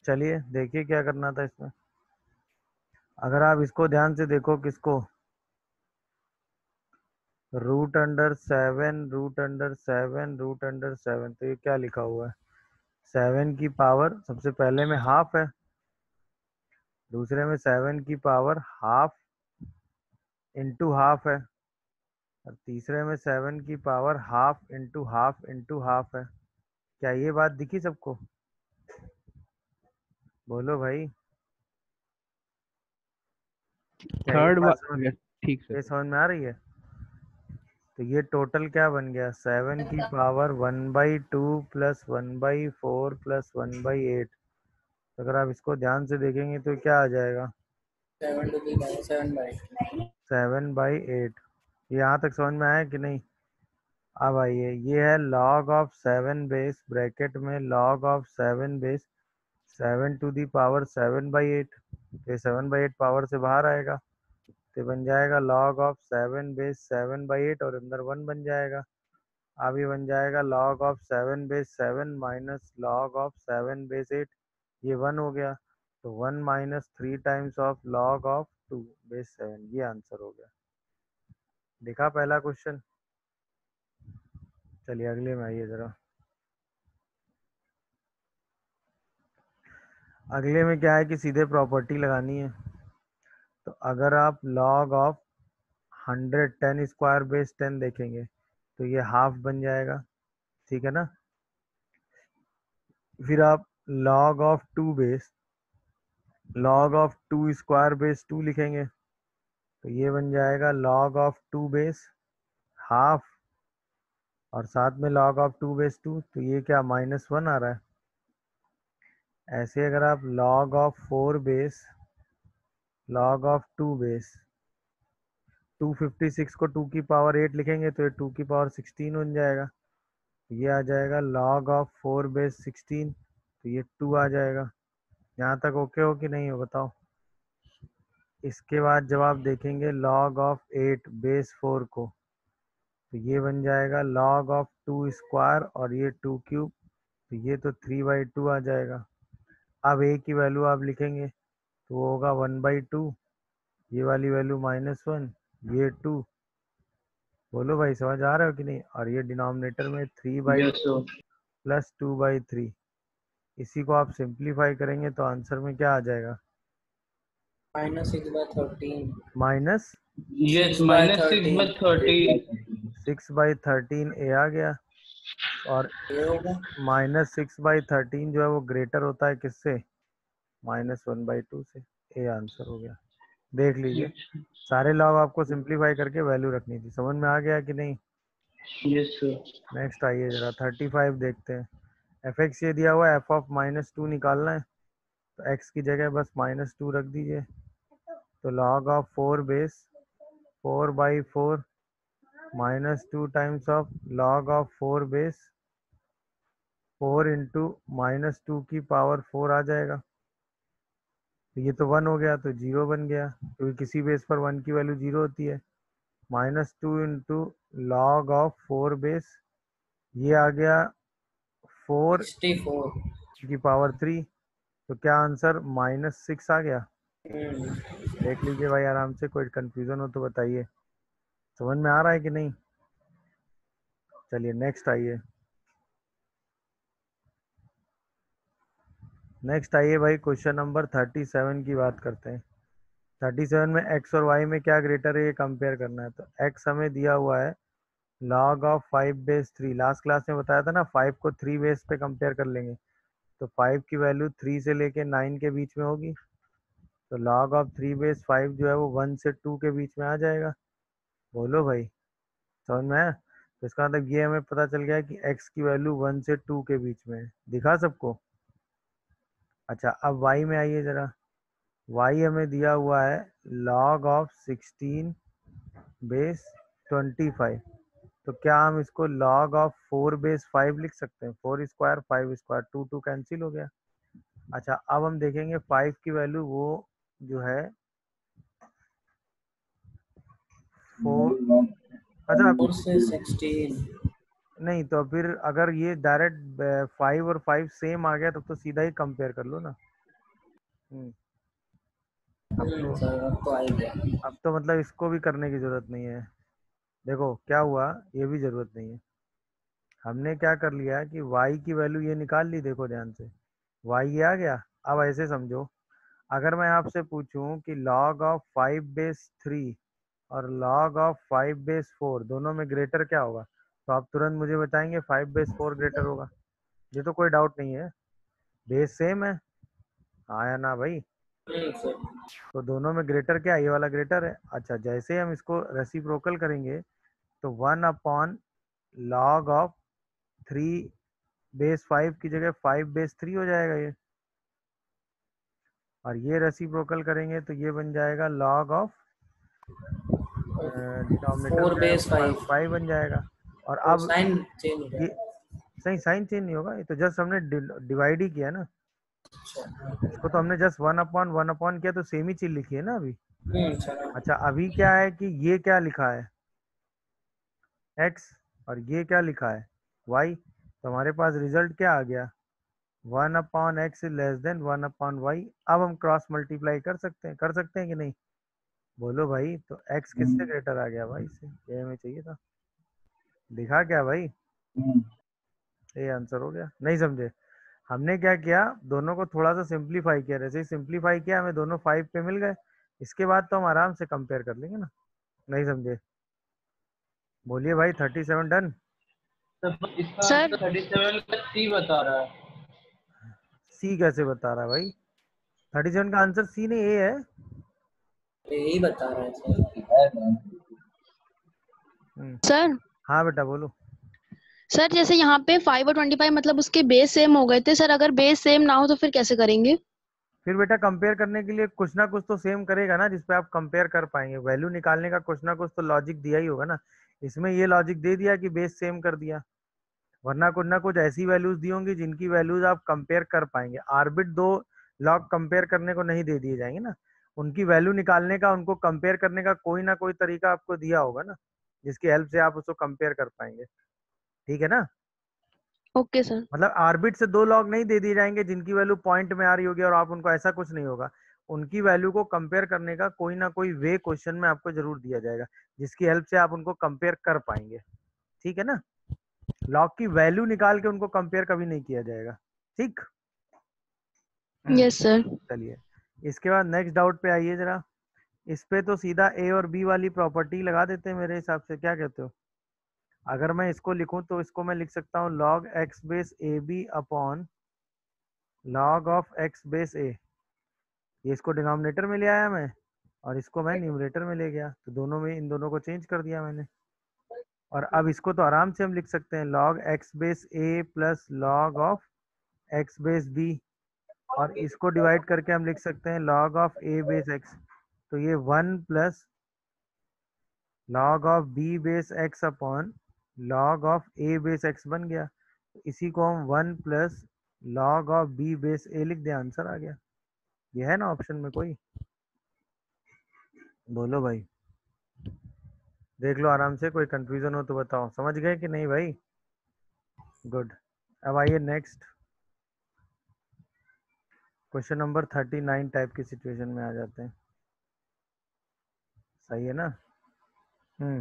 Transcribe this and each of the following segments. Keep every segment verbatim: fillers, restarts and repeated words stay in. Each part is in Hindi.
चलिए देखिए क्या करना था इसमें। अगर आप इसको ध्यान से देखो, किसको, root under seven, root under seven, root under seven, तो ये क्या लिखा हुआ है, सेवन की पावर सबसे पहले में हाफ है, दूसरे में सेवन की पावर हाफ इंटू हाफ है, और तीसरे में सेवन की power half into half into half है। क्या ये बात दिखी सबको? बोलो भाई, क्या ये थर्ड बात समझ, बार ठीक से। ये समझ में आ रही है? तो ये टोटल क्या बन गया, सेवन की power one by two plus one by four plus one by eight. अगर आप इसको ध्यान से देखेंगे तो क्या आ जाएगा, seven to the power seven by seven by eight. यहाँ तक समझ में आया कि नहीं? अब आइए, ये है log of seven base bracket में log of seven base seven to the power seven by eight. ये सेवन बाई एट पावर से बाहर आएगा तो बन जाएगा log of seven base seven by eight, और अंदर वन बन जाएगा। अब ये बन जाएगा log of seven base seven minus log of seven base eight, ये वन हो गया। तो one minus three times of log of two base seven, ये आंसर हो गया। देखा पहला क्वेश्चन? चलिए अगले में आइए जरा। अगले में क्या है कि सीधे प्रॉपर्टी लगानी है। तो अगर आप log of hundred ten square base ten देखेंगे तो ये हाफ बन जाएगा, ठीक है ना। फिर आप log of two base log of two square base two लिखेंगे तो ये बन जाएगा log of two base half, और साथ में log of two base two, तो ये क्या माइनस वन आ रहा है। ऐसे अगर आप log of four base log of two base two fifty six को टू की पावर एट लिखेंगे तो ये टू की पावर सिक्सटीन बन जाएगा। ये आ जाएगा log of four base sixteen, तो ये टू आ जाएगा। यहाँ तक ओके हो कि नहीं हो बताओ? इसके बाद जब आप देखेंगे log of eight base four को तो ये बन जाएगा लॉग ऑफ टू स्क्वायर, और ये टू क्यूब, तो ये तो थ्री बाई टू आ जाएगा। अब ए की वैल्यू आप लिखेंगे तो वो होगा वन बाई टू, ये वाली वैल्यू माइनस वन, ये टू। बोलो भाई समझ आ रहा हो कि नहीं? और ये डिनोमिनेटर में three by yes two plus two by three, इसी को आप सिंप्लीफाई करेंगे तो आंसर में क्या आ जाएगा, minus six by thirteen minus yes minus six by thirteen six by thirteen ए आ गया। और ये होगा माइनस सिक्स बाई थर्टीन जो है वो ग्रेटर होता है किससे, माइनस वन बाई टू से। ए आंसर हो गया। देख लीजिए, सारे लॉग आपको सिंप्लीफाई करके वैल्यू रखनी थी। समझ में आ गया कि नहीं? यस सर नेक्स्ट आइए जरा थर्टी फाइव देखते हैं। एफ एक्स ये दिया हुआ है, एफ ऑफ माइनस टू निकालना है तो एक्स की जगह बस माइनस टू रख दीजिए। तो log of four base four by four minus two times of log of four base four into minus two की पावर फोर आ जाएगा। तो ये तो वन हो गया तो जीरो बन गया, क्योंकि किसी बेस पर वन की वैल्यू जीरो होती है। Minus two into log of four base, ये आ गया फोर सिक्सटी फोर की पावर थ्री, तो क्या आंसर माइनस सिक्स आ गया। देख लीजिए भाई आराम से, कोई कंफ्यूजन हो तो बताइए। समझ में आ रहा है कि नहीं? चलिए नेक्स्ट आइए। नेक्स्ट आइए भाई, क्वेश्चन नंबर थर्टी सेवन की बात करते हैं। थर्टी सेवन में एक्स और वाई में क्या ग्रेटर है ये कंपेयर करना है। तो एक्स हमें दिया हुआ है log of five base three, last class में बताया था ना, फाइव को थ्री बेस पे कंपेयर कर लेंगे तो फाइव की वैल्यू थ्री से लेके नाइन के बीच में होगी। तो log of three base five जो है वो वन से टू के बीच में आ जाएगा। बोलो भाई, समझ में आया? तो इसका मतलब ये हमें पता चल गया कि x की वैल्यू वन से टू के बीच में है। दिखा सबको? अच्छा अब y में आइए जरा। y हमें दिया हुआ है log of sixteen base twenty five, तो क्या हम इसको log of four base five लिख सकते हैं? Four square five square, two two cancel हो गया। अच्छा अब हम देखेंगे फाइव की वैल्यू वो जो है फोर, अच्छा फोर से सिक्सटीन नहीं तो फिर अगर ये डायरेक्ट फाइव और फाइव सेम आ गया तब तो सीधा ही कंपेयर कर लो ना। हम्म, अब हम्म तो सर अब तो आ ही गया। अब तो मतलब इसको भी करने की जरूरत नहीं है। देखो क्या हुआ, ये भी जरूरत नहीं है। हमने क्या कर लिया कि y की वैल्यू ये निकाल ली, देखो ध्यान से, y ये आ गया। अब ऐसे समझो, अगर मैं आपसे पूछूं कि log of five base three और log of five base four दोनों में ग्रेटर क्या होगा, तो आप तुरंत मुझे बताएंगे फाइव बेस फोर ग्रेटर होगा। ये तो कोई डाउट नहीं है, बेस सेम है। हाँ या ना भाई? Hmm sir. तो दोनों में ग्रेटर क्या है, ये वाला ग्रेटर है। अच्छा, जैसे हम इसको रेसिप्रोकल करेंगे तो one upon log of three base five की जगह फाइव बेस थ्री हो जाएगा ये, और ये रेसिप्रोकल करेंगे तो ये बन जाएगा लॉग ऑफ, डिनोमिनेटर फोर में बेस आएगा फाइव। फाइव बन जाएगा। और तो अब साइन चेंज हो ये जाएगा। सही, साइन चेंज नहीं होगा, ये तो जस्ट हमने डिवाइड ही किया ना। अच्छा। इसको तो हमने just one upon one upon किया, तो सेम ही चीज लिखी है ना अभी। Hmm sir. अच्छा, अभी क्या है कि ये क्या लिखा है x, और ये क्या लिखा है y, तो हमारे पास रिजल्ट क्या आ गया, one upon X is less than one upon Y. अब हम क्रॉस मल्टीप्लाई कर सकते हैं, कर सकते हैं कि नहीं, बोलो भाई। तो x किससे ग्रेटर आ गया भाई से, ये हमें चाहिए था। दिखा क्या भाई, ये आंसर हो गया। नहीं समझे? हमने क्या किया, दोनों को थोड़ा सा सिंप्लीफाई किया, जैसे ही सिंप्लीफाई किया हमें दोनों फाइव पे मिल गए। इसके बाद तो हम आराम से कंपेयर कर लेंगे ना। नहीं समझे? बोलिए भाई, थर्टी सेवन डन। सर इसका सर आंसर थर्टी सेवन का सी बता रहा है। सी कैसे बता रहा है भाई, थर्टी सेवन का आंसर सी नहीं ए है। यही बता रहा है सर। हम्म, सर हाँ बेटा बोलो। सर जैसे यहाँ पे फाइव और ट्वेंटी फाइव मतलब उसके बेस सेम हो गए थे सर, अगर बेस सेम ना हो तो फिर कैसे करेंगे? फिर बेटा कंपेयर करने के लिए कुछ ना कुछ तो सेम करेगा ना, जिसपे आप कंपेयर कर पाएंगे। वैल्यू निकालने का कुछ ना कुछ तो लॉजिक दिया ही होगा ना। इसमें ये लॉजिक दे दिया कि बेस सेम कर दिया, वरना कुछ ना कुछ ऐसी वैल्यूज दी होंगी जिनकी वैल्यूज आप कंपेयर कर पाएंगे। आर्बिट दो लॉग कंपेयर करने को नहीं दे दिए जाएंगे ना, उनकी वैल्यू निकालने का, उनको कंपेयर करने का कोई ना कोई तरीका आपको दिया होगा ना, जिसकी हेल्प से आप उसको कंपेयर कर पाएंगे। ठीक है ना? Okay sir. मतलब आर्बिट से दो लॉग नहीं दे दिए जाएंगे जिनकी वैल्यू पॉइंट में आ रही होगी और आप उनको, ऐसा कुछ नहीं होगा। उनकी वैल्यू को कंपेयर करने का कोई ना कोई वे क्वेश्चन में आपको जरूर दिया जाएगा, जिसकी हेल्प से आप उनको कंपेयर कर पाएंगे। ठीक है ना? लॉग की वैल्यू निकाल के उनको कंपेयर कभी नहीं किया जाएगा। ठीक। Yes sir. चलिए, इसके बाद नेक्स्ट डाउट पे आइए जरा। इस पे तो सीधा ए और बी वाली प्रॉपर्टी लगा देते हैं मेरे हिसाब से, क्या कहते हो? अगर मैं इसको लिखूं तो इसको मैं लिख सकता हूँ log x base A B upon log of x base a। ये इसको डिनोमिनेटर में ले आया मैं, और इसको मैं न्यूमरेटर में ले गया, तो दोनों में इन दोनों को चेंज कर दिया मैंने। और अब इसको तो आराम से हम लिख सकते हैं log x base a plus log of x base b, और इसको डिवाइड करके हम लिख सकते हैं log of a base x। तो ये one plus log of b base x upon log of a base x बन गया। तो इसी को हम one plus log of b base a लिख दिया, आंसर आ गया। ये है ना ऑप्शन में कोई? बोलो भाई, देख लो आराम से, कोई कंफ्यूजन हो तो बताओ। समझ गए कि नहीं भाई? गुड। अब आइए next question number thirty nine type की सिचुएशन में आ जाते हैं। सही है ना? हम्म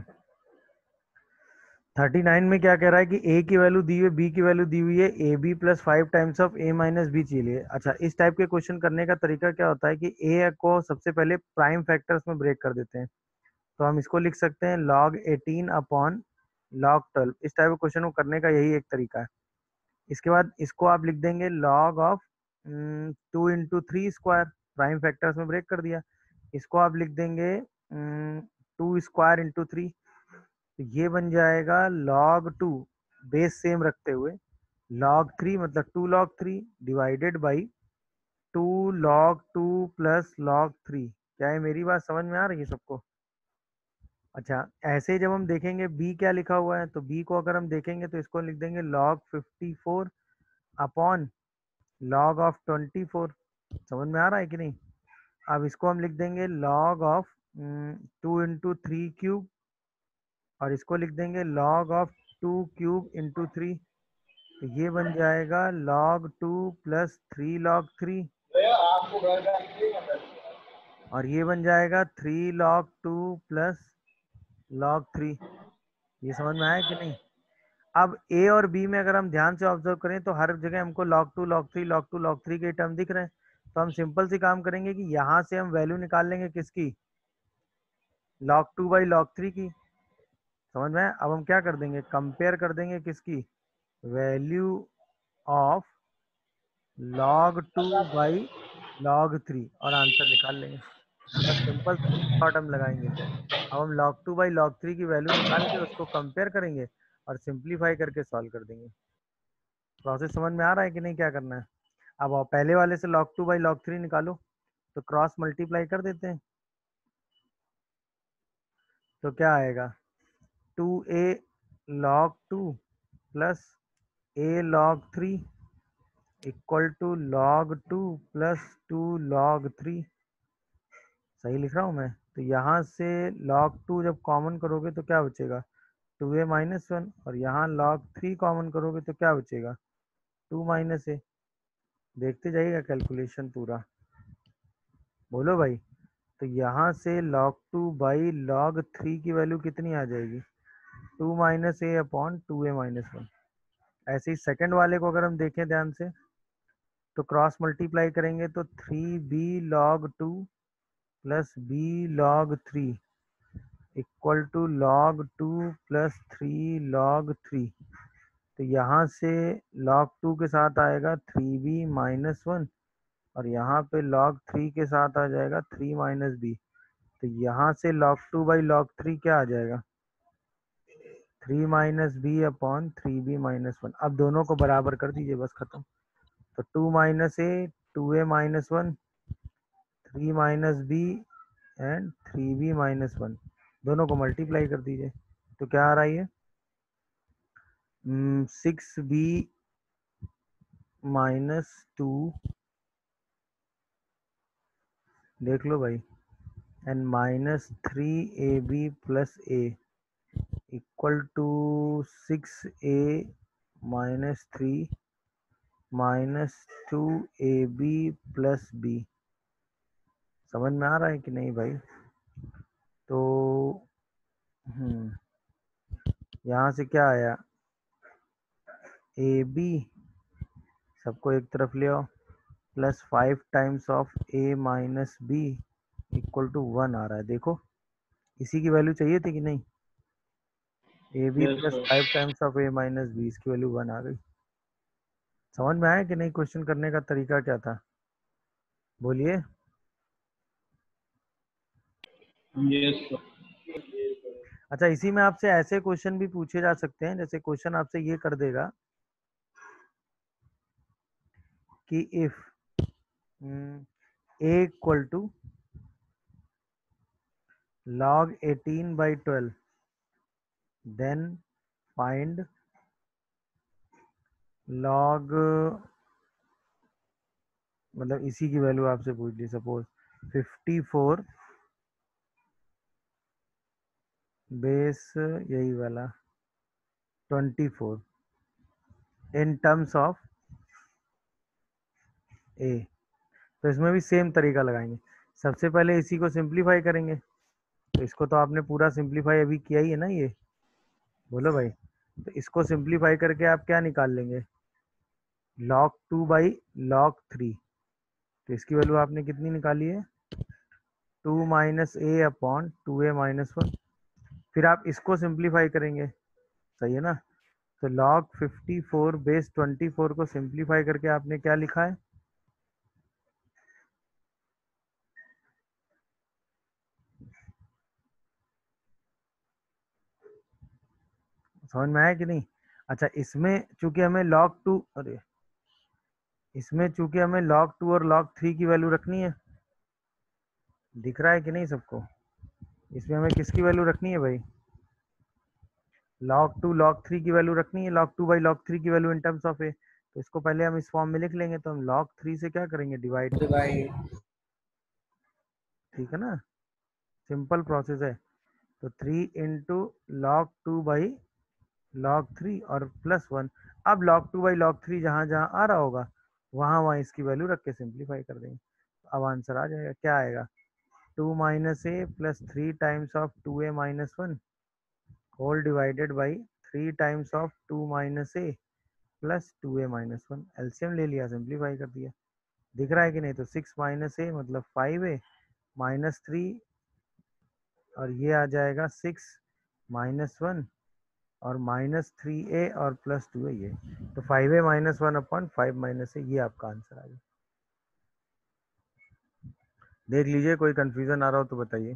थर्टी नाइन में क्या कह रहा है कि a की वैल्यू दी हुई है, b की वैल्यू दी हुई है, A B plus five times of a minus B चाहिए। अच्छा, इस टाइप के क्वेश्चन करने का तरीका क्या होता है कि a को सबसे पहले प्राइम फैक्टर्स में ब्रेक कर देते हैं। तो हम इसको लिख सकते हैं log eighteen upon log twelve. इस टाइप के क्वेश्चन को करने का यही एक तरीका है। इसके बाद इसको आप लिख देंगे log of two into three square, prime factors में ब्रेक कर दिया। इसको आप लिख देंगे टू स्क्वायर इंटू थ्री, तो ये बन जाएगा log टू, बेस सेम रखते हुए, log थ्री मतलब two log three divided by two log two plus log three. क्या है, मेरी बात समझ में आ रही है सबको? अच्छा, ऐसे ही जब हम देखेंगे b क्या लिखा हुआ है, तो b को अगर हम देखेंगे तो इसको लिख देंगे log fifty four upon log of twenty four. समझ में आ रहा है कि नहीं? अब इसको हम लिख देंगे log of two into three cube, और इसको लिख देंगे log of two cube into three, तो ये बन जाएगा log two plus three log three, और ये बन जाएगा three log two plus log three. ये समझ में आया कि नहीं? अब a और b में अगर हम ध्यान से ऑब्जर्व करें तो हर जगह हमको log two log three log two log three के टर्म दिख रहे हैं, तो हम सिंपल सी काम करेंगे कि यहाँ से हम वैल्यू निकाल लेंगे किसकी, log two by log three की। समझ में आया? अब हम क्या कर देंगे, कंपेयर कर देंगे किसकी, value of log two by log three, और आंसर निकाल लेंगे। बस सिंपल शॉर्ट हम लगाएंगे। अब हम log two by log three की वैल्यू निकाल के उसको कंपेयर करेंगे और सिंप्लीफाई करके सॉल्व कर देंगे। प्रोसेस समझ में आ रहा है कि नहीं, क्या करना है? अब आप पहले वाले से log two by log three निकालो, तो क्रॉस मल्टीप्लाई कर देते हैं, तो क्या आएगा, two a log two plus a log three equal to log two plus two log three. सही लिख रहा हूँ मैं? तो यहाँ से log टू जब कॉमन करोगे तो क्या बचेगा, टू ए माइनस वन, और यहाँ log थ्री कॉमन करोगे तो क्या बचेगा, टू माइनस ए। देखते जाइएगा कैलकुलेशन पूरा, बोलो भाई। तो यहाँ से log two by log three की वैल्यू कितनी आ जाएगी, two minus a upon two a minus one. ऐसे ही सेकेंड वाले को अगर हम देखें ध्यान से, तो क्रॉस मल्टीप्लाई करेंगे तो three b log two plus b log three equal to log two plus three log three. तो यहाँ से log टू के साथ आएगा थ्री बी माइनस वन, और यहाँ पे log थ्री के साथ आ जाएगा थ्री माइनस बी। तो यहाँ से log two by log three क्या आ जाएगा, three minus b upon three b minus one. अब दोनों को बराबर कर दीजिए, बस खत्म। तो two minus a, two a minus one, three minus b and three b minus one, दोनों को मल्टीप्लाई कर दीजिए, तो क्या आ रहा है, ये सिक्स बी माइनस टू, देख लो भाई, and minus three a B plus a equal to six a minus three minus two a B plus b. समझ में आ रहा है कि नहीं भाई? तो हम्म यहाँ से क्या आया, ए बी सबको एक तरफ ले आओ, plus five times of a minus b equal to one आ रहा है। देखो इसी की वैल्यू चाहिए थी कि नहीं, a B plus five times of a minus b, इसकी वैल्यू वन आ गई। समझ में आया कि नहीं? क्वेश्चन करने का तरीका क्या था, बोलिए। yes, अच्छा, इसी में आपसे ऐसे क्वेश्चन भी पूछे जा सकते हैं, जैसे क्वेश्चन आपसे ये कर देगा कि if a equal to log eighteen by twelve, then find log, मतलब इसी की वैल्यू आपसे पूछ ली, सपोज फिफ्टी फोर बेस यही वाला twenty four in terms of a. तो इसमें भी सेम तरीका लगाएंगे, सबसे पहले इसी को सिंप्लीफाई करेंगे। तो इसको तो आपने पूरा सिंप्लीफाई अभी किया ही है ना, ये बोलो भाई। तो इसको सिंप्लीफाई करके आप क्या निकाल लेंगे, log two by log three. तो इसकी वैल्यू आपने कितनी निकाली है, two minus a upon two a minus one. फिर आप इसको सिंप्लीफाई करेंगे, सही है ना? तो log fifty four base twenty four को सिंप्लीफाई करके आपने क्या लिखा है, समझ में आया कि नहीं? अच्छा, इसमें चूंकि हमें log टू, अरे इसमें चूंकि हमें log टू और log थ्री की वैल्यू रखनी है, दिख रहा है कि नहीं सबको? इसमें हमें किसकी वैल्यू रखनी है भाई, log टू log थ्री की वैल्यू रखनी है, log two by log three की value in terms of a. तो इसको पहले हम इस फॉर्म में लिख लेंगे, तो हम log थ्री से क्या करेंगे, डिवाइड, डिवाइड, ठीक है ना? सिंपल प्रोसेस है। तो three into log two by log three और प्लस वन। अब log two by log three जहाँ जहाँ आ रहा होगा वहाँ वहाँ इसकी वैल्यू रख के सिंप्लीफाई कर देंगे। अब आंसर आ जाएगा, क्या आएगा, two minus a plus three times of two a minus one whole divided by three times of two minus a plus two a minus one. LCM ले लिया, सिंप्लीफाई कर दिया। दिख रहा है कि नहीं, तो सिक्स माइनस ए मतलब फाइव ए माइनस थ्री और ये आ जाएगा सिक्स माइनस वन और माइनस थ्री ए और प्लस टू है ये, तो five a minus one upon five minus a, ये आपका आंसर आ गया। देख लीजिए, कोई कंफ्यूजन आ रहा हो तो बताइए।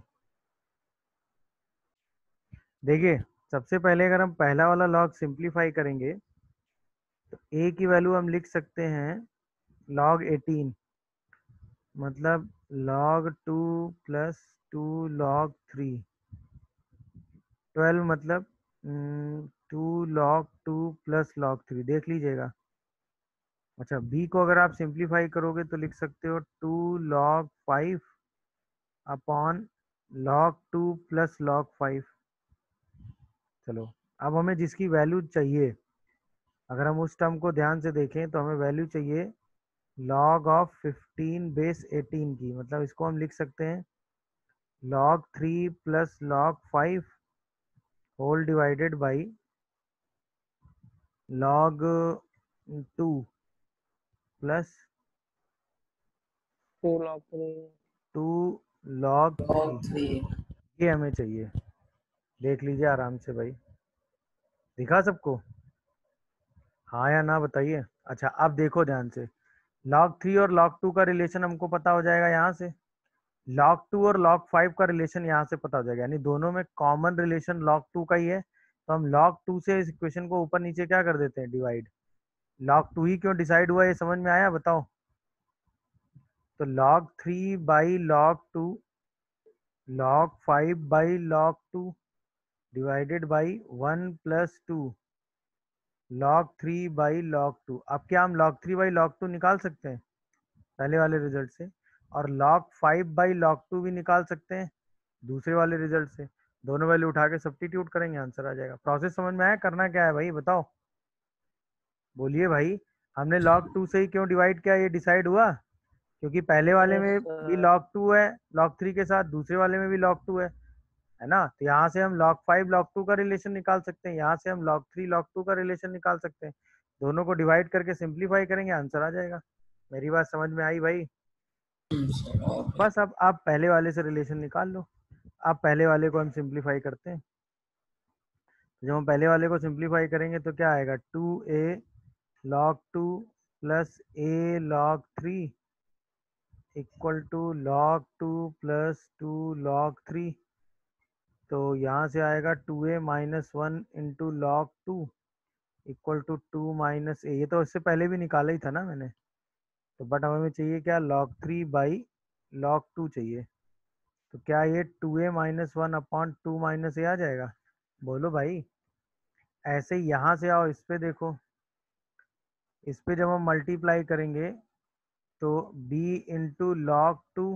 देखिए सबसे पहले अगर हम पहला वाला लॉग सिंप्लीफाई करेंगे तो ए की वैल्यू हम लिख सकते हैं लॉग एटीन, मतलब log two plus two log three, twelve मतलब two log two plus log three, देख लीजिएगा। अच्छा बी को अगर आप सिंप्लीफाई करोगे तो लिख सकते हो two log five upon log two plus log five. चलो अब हमें जिसकी वैल्यू चाहिए, अगर हम उस टर्म को ध्यान से देखें तो हमें वैल्यू चाहिए log of fifteen base eighteen की, मतलब इसको हम लिख सकते हैं log three plus log five whole divided by log two plus two log three. Two log log three, three. ये हमें चाहिए। देख लीजिए आराम से भाई, दिखा सबको, हाँ या ना बताइए। अच्छा अब देखो ध्यान से, लॉग थ्री और लॉग टू का रिलेशन हमको पता हो जाएगा यहाँ से, लॉग टू और लॉग फाइव का रिलेशन यहाँ से पता हो जाएगा, यानी दोनों में कॉमन रिलेशन लॉग टू का ही है, तो हम लॉग टू से इस इक्वेशन को ऊपर नीचे क्या कर देते हैं, डिवाइड। लॉग टू ही क्यों डिसाइड हुआ, ये समझ में आया बताओ। तो log three by log two log five by log two divided by one plus two log three by log two. अब क्या हम log three by log two निकाल सकते हैं पहले वाले रिजल्ट से, और log five by log two भी निकाल सकते हैं दूसरे वाले रिजल्ट से। दोनों वैल्यू उठा के सब्स्टिट्यूट करेंगे, आंसर आ जाएगा। प्रोसेस समझ में आया, करना क्या है भाई बताओ, बोलिए भाई। हमने लॉग टू से ही क्यों डिवाइड किया, ये डिसाइड हुआ क्योंकि पहले वाले यस में भी सर। लॉग टू है लॉग थ्री के साथ, दूसरे वाले में भी लॉग टू है है ना, तो यहाँ से हम लॉग फाइव लॉग टू का रिलेशन निकाल सकते हैं, यहाँ से हम लॉग थ्री लॉग टू का रिलेशन निकाल सकते हैं। दोनों को डिवाइड करके सिंप्लीफाई करेंगे, आंसर आ जाएगा। मेरी बात समझ में आई भाई। Hmm, sir, okay. बस अब आप पहले वाले से रिलेशन निकाल लो। आप पहले वाले को हम सिंप्लीफाई करते हैं, जब हम पहले वाले को सिंप्लीफाई करेंगे तो क्या आएगा, two a log two plus a log three equal to log two plus two log three. तो यहाँ से आएगा two a minus one into log two equal to two minus a, ये तो इससे पहले भी निकाला ही था ना मैंने, तो बट हमें चाहिए क्या, log three by log two चाहिए। तो क्या ये two a minus one upon two minus a आ जाएगा, बोलो भाई। ऐसे ही यहाँ से आओ, इस पे देखो, इस पे जब हम मल्टीप्लाई करेंगे तो b into log two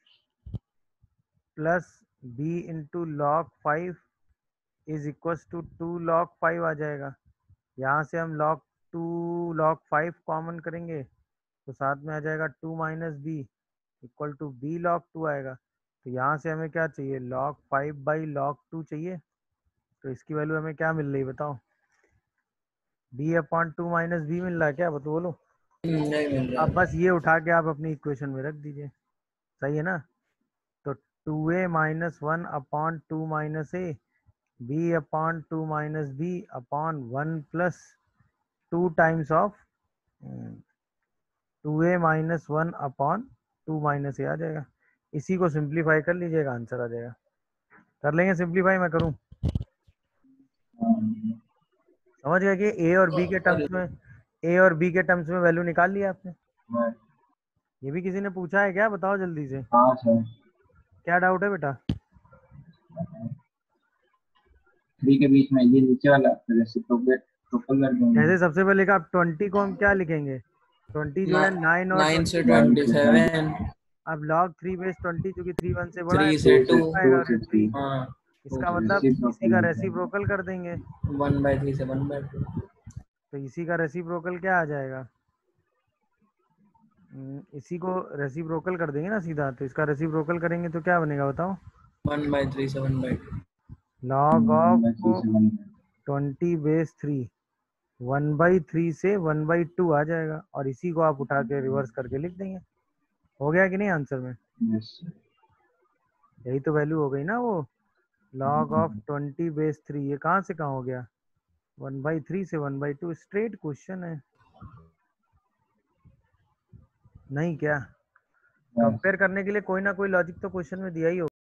plus b into log five is equal to two log five आ जाएगा। यहाँ से हम log two log five common करेंगे तो साथ में आ जाएगा two minus b equal to b log two आएगा। तो यहाँ से हमें क्या चाहिए, log five by log two चाहिए, तो इसकी वैल्यू हमें क्या मिल रही बताओ, b upon two minus b मिल रहा है क्या, बता बोलो। हम्म, नहीं मिल रहा अब बस है। ये उठा के आप अपनी इक्वेशन में रख दीजिए, सही है ना। तो two a minus one upon two minus a B upon two minus b upon one plus two times of two a minus one upon two minus a आ जाएगा। इसी को सिंप्लीफाई कर लीजिएगा, आंसर आ जाएगा। कर लेंगे सिंप्लीफाई, मैं करूं, समझ गए कि ए और बी के टर्म्स में, ए और बी के टर्म्स में वैल्यू निकाल लिया आपने। ये भी किसी ने पूछा है क्या, बताओ जल्दी से, हाँ सर, क्या डाउट है बेटा। थ्री के बीच में ये नीचे वाला फिर रेसिप्रोकेट ट्रिपल कर देंगे। जैसे सबसे पहले का आप ट्वेंटी को हम क्या लिखेंगे, ट्वेंटी जो है नाइन और नाइन से ट्वेंटी, ट्वेंटी सेवन। अब लॉग थ्री बेस ट्वेंटी, चूंकि थ्री वन से बड़ा है थ्री तो से वो टू। चल पाएगा, और थ्री हाँ इसका मतलब इसी का रेसिप्रोकल कर देंगे। वन बाई थ्री से वन बाई टू। तो इसी का रेसिप्रोकल क्या आ जाएगा? हम्म, इसी को रेसिप्रोकल कर देंगे ना सीधा, तो इसका रेसिप्रोकल करेंगे तो क्या बनेगा बताओ? वन बाई थ्री से one by two. Log of twenty base three one by three से वन बाई टू आ जाएगा, और इसी को आप उठा के रिवर्स करके लिख देंगे। हो गया कि नहीं आंसर में? यस यही तो वैल्यू हो गई ना वो, log of twenty base three. ये कहाँ से कहाँ हो गया? वन बाई थ्री से one by two. Straight question है नहीं क्या? कंपेयर करने के लिए कोई ना कोई लॉजिक तो क्वेश्चन में दिया ही होगा।